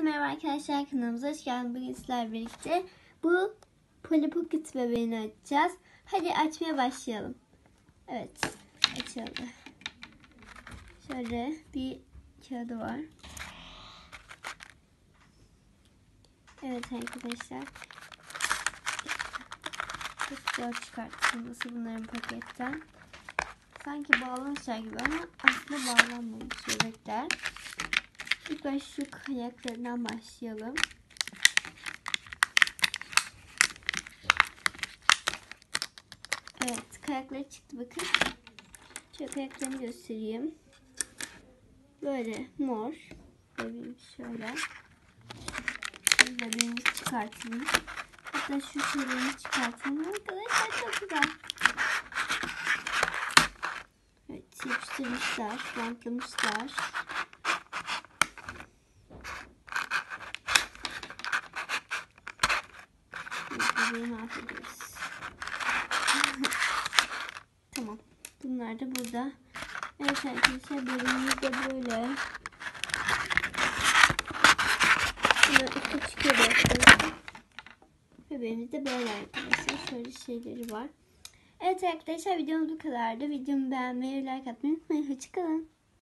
Merhaba arkadaşlar, kanalımıza hoş geldiniz. Bugün sizlerle birlikte bu Polly Pocket bebeğini açacağız. Hadi açmaya başlayalım. Evet, açıldı. Şöyle bir kağıdı var. Evet arkadaşlar. Çok zor çıkartılması bunların paketten. Sanki bağlamışlar gibi ama aslında bağlanmamış bebekler. İlk başta şu ayaklarından başlayalım. Evet, kayakları çıktı bakın. Şöyle kayaklarını göstereyim. Böyle mor. Bebeğimiz şöyle. Bebeğimizi çıkartalım. Hatta şu şeylerini çıkartalım. Arkadaşlar çok güzel. Evet, yapıştırmışlar, bantlamışlar. Bebeği mahvediyoruz. Tamam. Bunlar da burada. Evet arkadaşlar, bebeğimiz de böyle. Bunlar iki çıkıyor arkadaşlar. Bebeğimiz de böyle arkadaşlar. Şöyle şeyleri var. Evet arkadaşlar, videomuz bu kadardı. Videomu beğenmeyi ve like atmayı unutmayın. Hoşçakalın.